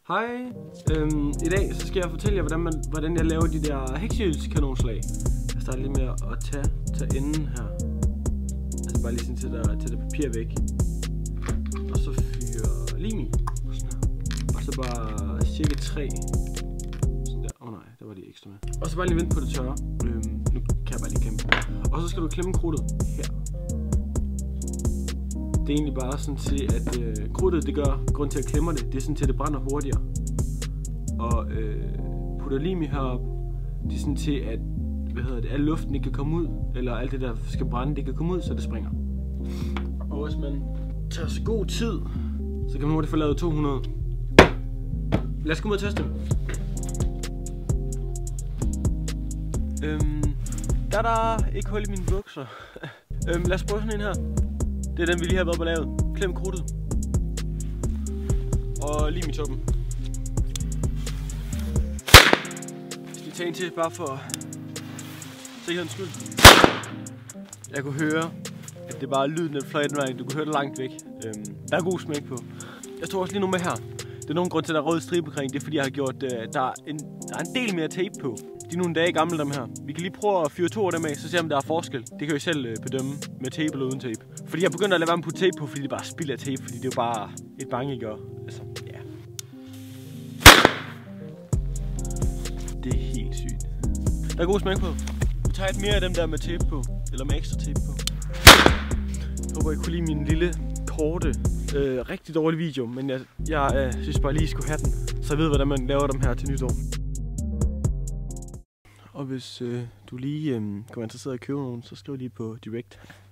Hej. I dag så skal jeg fortælle jer, hvordan jeg laver de der heksehjulskanonslag. Jeg starter lige med at tage enden her. Altså bare lige sådan til det papir væk. Og så fyre lim i. Sådan her. Og så bare cirka 3. Sådan der. Nej, der var de ekstra med. Og så bare lige vente på det tørre. Nu kan jeg bare lige klemme. Og så skal du klemme krudtet her. Det er egentlig bare sådan til, at krudtet det gør, grund til at klemme det er sådan til, at det brænder hurtigere. Og putter lim i heroppe, det er sådan til, at al luften ikke kan komme ud, eller alt det der skal brænde, det kan komme ud, så det springer. Og hvis man tager så god tid, så kan man hurtigt få lavet 200. Lad os komme ud og teste. Der er ikke hul i mine bukser. Lad os prøve sådan en her. Det er den, vi lige har været på lavet. Klem krudtet. Og lim i toppen. Jeg skal tage en til, bare for sikkerhedens skyld. Jeg kunne høre, at det bare lyden, den fløj den vej. Du kunne høre det langt væk. Der er god smæk på. Jeg tog også lige nu med her. Det er nogen grund til, at der er rød stribe omkring. Det er fordi, jeg har gjort, der er en del mere tape på. De er nogle dage gamle, dem her. Vi kan lige prøve at fyre 2 af dem af, så ser vi, om der er forskel. Det kan I selv bedømme med tape eller uden tape. Fordi jeg begynder at lade være med at putte tape på, fordi det bare spilder tape. Fordi det er jo bare et bange, I gør. Altså, ja. Det er helt sygt. Der er god smæk på. Vi tager et mere af dem der med tape på. Eller med ekstra tape på. Jeg håber, I kunne lide min lille, korte, rigtig dårlig video. Men jeg synes bare lige, I skulle have den. Så jeg ved, hvordan man laver dem her til nytår. Og hvis du lige kunne være interesseret i at købe nogen, så skriv lige på direct.